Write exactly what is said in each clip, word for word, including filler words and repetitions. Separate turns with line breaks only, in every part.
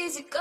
easy go.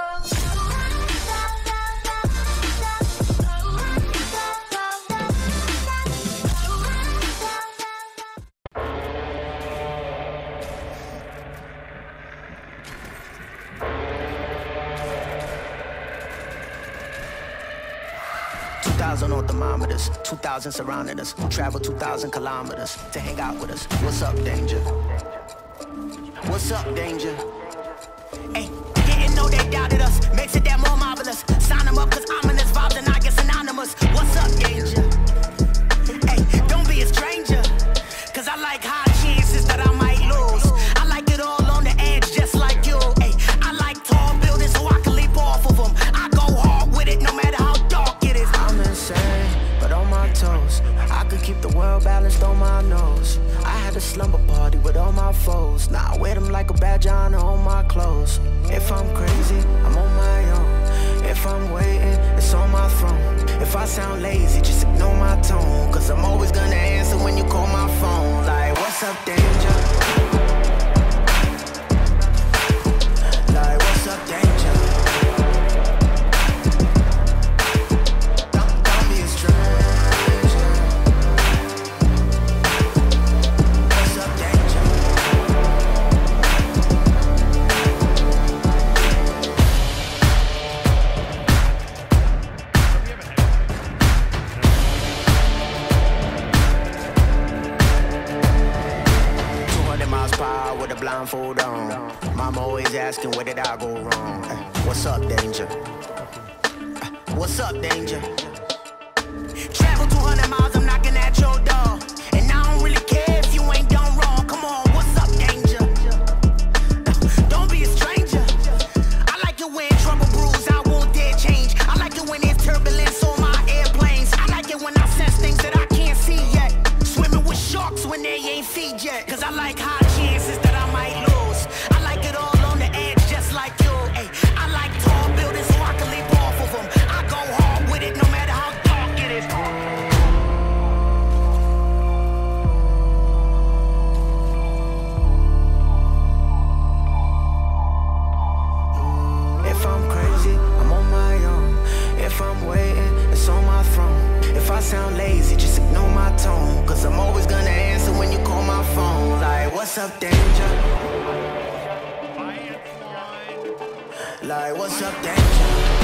two thousand on thermometers, two thousand surrounding us. Travel two thousand kilometers to hang out with us. What's up, danger? What's up, danger? Hey, didn't know they doubted us. Makes it that more marvelous. Sign them up, cause ominous vibes and I get synonymous. What's up, danger? Hey, don't be a stranger. Cause I like high chances that I might lose. I like it all on the edge, just like you. Hey, I like tall buildings so I can leap off of them. I go hard with it no matter how dark it is. I'm insane, but on my toes. I could keep the world balanced on my nose. I had a slumber party with all my foes. Now I wear them like a badge of honor on my clothes. If I'm crazy, I'm on my own. If I'm waiting, it's on my throne. If I sound lazy, just ignore my tone. Cause I'm always gonna answer when you call my phone. Like, what's up, danger? Like, what's up, danger? Blindfold on. Mama always asking where did I go wrong. Uh, what's up, danger? Uh, what's up, danger? Travel two hundred miles, I'm knocking at your door. And I don't really care if you ain't done wrong. Come on, what's up, danger? Uh, don't be a stranger. I like it when trouble brews, I won't dare change. I like it when there's turbulence on my airplanes. I like it when I sense things that I can't see yet. Swimming with sharks when they ain't feed yet. Cause I like high chances that I might lose. I like it all on the edge, just like you. Ay, I like tall buildings so I can leap off of them. I go hard with it no matter how dark it is. If I'm crazy, I'm on my own. If I'm waiting, it's on my throne. If I sound lazy, just ignore my tone. Cause I'm always gonna answer when you call my phone. Like, what's up, danger? Like, what's up, danger?